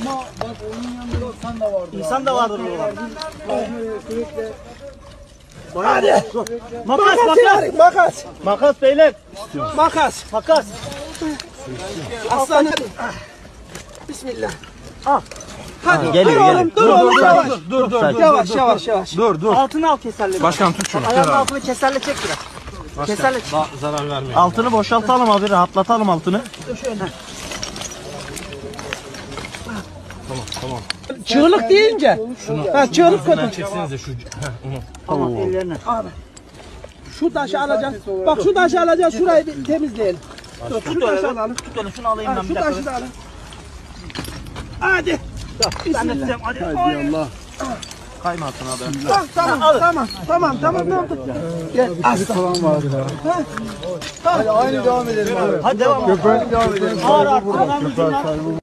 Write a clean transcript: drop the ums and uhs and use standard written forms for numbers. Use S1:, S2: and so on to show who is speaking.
S1: Ama bak onun yanında insan da vardı.
S2: İnsan da vardır burada.
S1: Sürekli.
S3: Hadi.
S2: Makas, makas.
S3: Makas.
S2: Makas beyler.
S3: Makas.
S2: Makas.
S3: Aslanım. Bismillah.
S2: Al.
S3: Hadi
S4: Geliyor,
S3: dur oğlum, dur oğlum, yavaş.
S4: Dur.
S3: Yavaş.
S4: Dur.
S2: Altını al keserle.
S4: Başkan tut şunu.
S2: Ayağının altını keserle çek biraz. Keserle çek.
S4: Zarar vermeyin.
S2: Altını boşaltalım abi, rahatlatalım altını.
S4: Tamam.
S3: Çığlık deyince. Ha çığlık koydum.
S4: Çeksenize şu.
S2: Tamam, ellerine.
S3: Abi. Şu taşı alacağız. Bak şu taşı alacağız. Şurayı bir temizleyelim. Şu taşı alalım.
S2: Tut onu, şunu alayım ben
S3: Şu
S2: bir dakika.
S3: taşı da alın. Hadi.
S2: Ben de tutayım, hadi.
S1: Allah.
S2: Kaymasın abi.
S3: Tamam. Gel.
S1: Falan vardı. Hadi aynı devam edelim abi.
S2: Hadi devam.
S1: Böyle devam edelim.
S2: Ağır ağır.